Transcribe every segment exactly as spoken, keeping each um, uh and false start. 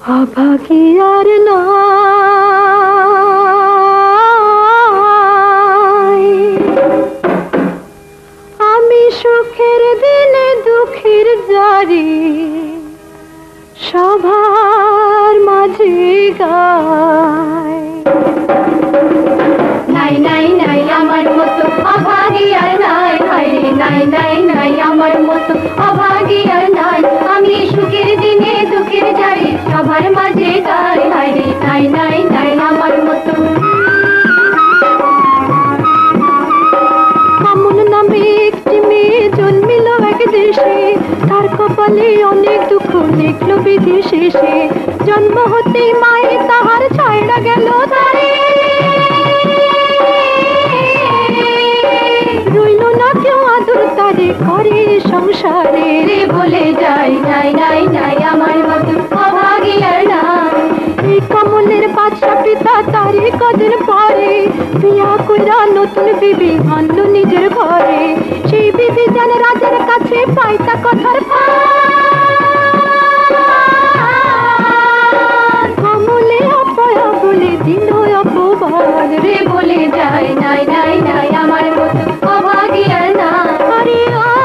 অভাগী আর নাই, আমি সুখের দিনে দুঃখের জারি সবার মাঝে গাই। নাই নাই নাই আমার মতো অভাগী আর নাই, হায়রে নাই নাই নাই আমার মতো অভাগী আর নাই, আমি সুখের দিনে দুঃখের জারি সবার মাঝে গাই, হায়রে নাই নাই নাই আমার মতো। কামল নামে একটি মেয়ে জন্মিল এক দেশে, তার কপালে অনেক দুঃখ লিখল বিদেশে সে, জন্ম হতেই মায়ে তাহার ছাইড়া গেল ধারে, রইল না কেউ আদর তারে করে সংসারে। রে বলে যাই নাই নাই নাই আমার মতো অভাগী আর নাই। এই কমলের বাদশা পিতা তারে কদিন পরে বিয়া কইরা নতুন বিবি আনলো নিজের ঘরে, সেই বিবি যেন রাজার কাছে পাইতা কথার কমলে অপয়া বলে দিল অপবাদ। রে বলে যাই নাই নাই নাই আমার মতো অভাগী আর নাই। আরে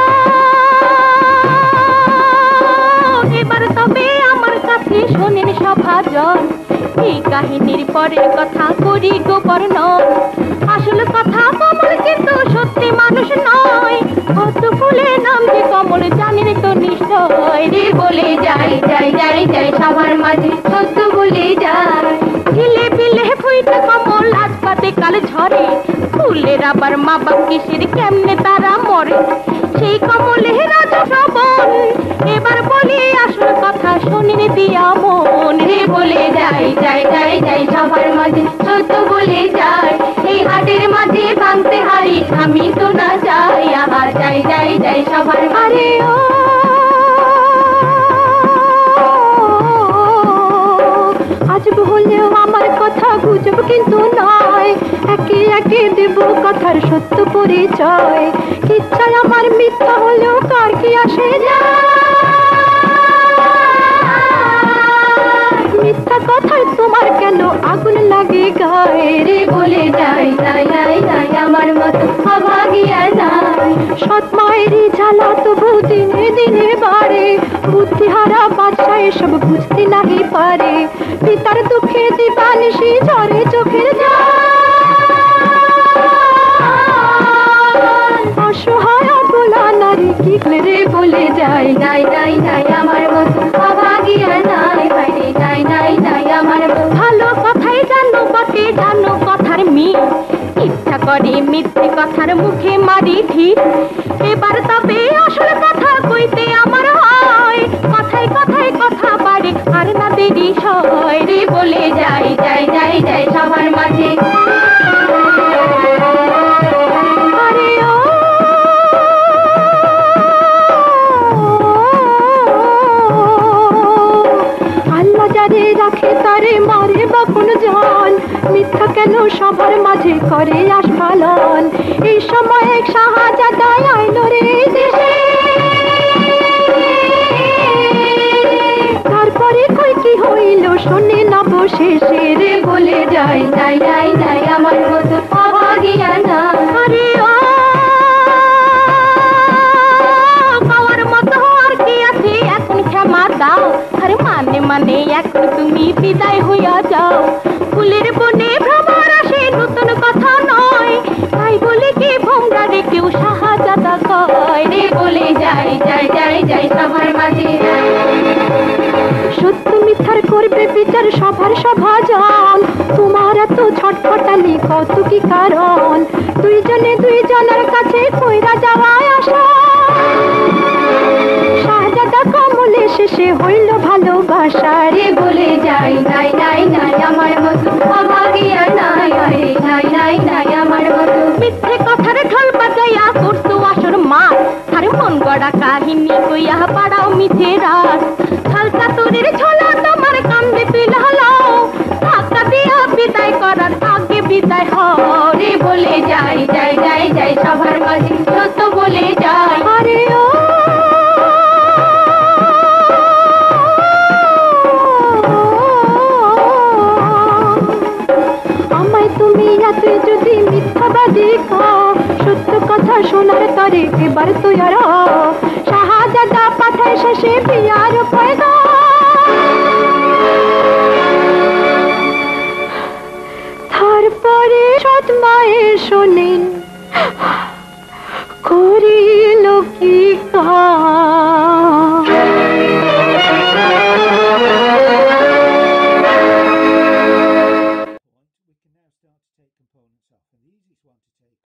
এবার তবে আমার কাছে শোনেন সভাজন, এই কাহিনীর পরের কথা করি গো বর্ণন। আসল কথা কমল কিন্তু সত্যি মানুষ নয়, কত ফুলের নাম যে কমল জানেন তো নিশ্চয়। রে বলে যাই যাই যাই যাই সবার মাঝে সত্য বলে যাই। ঢিলে বিলে ফুইতে কমল আজ পাতে কাল ঝরে, ফুলের আবার মা বাপ কিসের কেমনে তারা মরে, সেই কমলে রাজা শ্রবণ এবার বলি আসল কথা শোনেন দিয়া মন। রে বলে যাই যাই যাই যাই সবার মাঝে সত্য বলে যাই, এই হাটের মাঝে ভাঙতে হারি আমি তো না যাই, আবার যাই যাই যাই সবার মাঝে। ও আজব হলেও আমার কথা গুজব কিন্তু নয়, একে একে দেব কথার সত্য পরিচয়, ইচ্ছায় আমার মিথ্যা হলেও কার কি আসে যায়, মিথ্যা কথায় তোমার কেন আগুন লাগে গায়ে। রে বলে যাই যাই যাই যাই আমার মতো অভাগী আর নাই। সৎ মায়েরই জ্বালা তবু দিনে দিনে বাড়ে, বুদ্ধিহারা বাদশা এসব বুঝতে নাহি পারে, পিতার দুঃখে দিবানিশি ঝরে চোখের জল, অসহায় অবলা নারী কি রে বলে যাই নাই নাই নাই আমার মতো অভাগী আর নাই, হায়রে নাই নাই নাই আমার মতো। ভালো কথাই জানো বটে জানো কথার মিল, ইচ্ছা করে মিথ্যে কথার মুখে মারি ঠিক, এবার তবে আসল কথা কইতে আমার হয়, কথায় কথায় কথা বাড়ে আর না দেরি সয়। রে বলে যাই যাই যাই যাই সবার মাঝে। আরে ও আল্লাহ যারে রাখে তারে মারে বাপন জান, মিথ্যা কেন সবার মাঝে করে আস্ফালন, এই সময় এক শাহজাদা আইলো রে দেশে, তারপরে কই কি হইল শোনে না বসেছে। রে বলে যাই যাই যাই যাই আমার মতো অভাগী আর নাই। আরে ও পাওয়ার মতো আর কি আছে এখন ক্ষমা দাও, আরে মানে মানে এখন তুমি বিদায় হইয়া যাও, ফুলের বনে ভ্রমর আসে নতুন কথা নয়, তাই বলে কি ভোমরারে কেউ শাহজাদা কয়। রে বলে যাই যাই যাই যাই সবার মাঝে। সত্য মিথ্যার করবে বিচার সবার সভাজন, তোমার এত ছটফটানি কত কি কারণ, দুইজনে দুইজনের কাছে কইরা যাওয়ায় আসা, শাহজাদা কমলে শেষে হইল ভালোবাসা। রে বলে যাই নাই নাই নাই আমার মতো অভাগী আর নাই, হায়রে নাই নাই নাই আমার মতো। মিথ্যে কথার ঢোল বাজাইয়া করছো আসর মার, আর মন গড়া কাহিনী কইয়া পাড়াও মিথে রাত, হালকা তোরের ছোলা তোমার কান্দে তুইলা হলাও, ধাক্কা দিয়া বিদায় করার আগে বিদায় হও। রে বলে যাই যাই যাই যাই সবার মাঝে সত্য বলে যাই। আরে ও এবার তুই আর শাহজাদা পাঠায় শেষে বিয়ার পয়গাম। তারপরে সৎ মায়ের শোনেন করিল কি কাজ।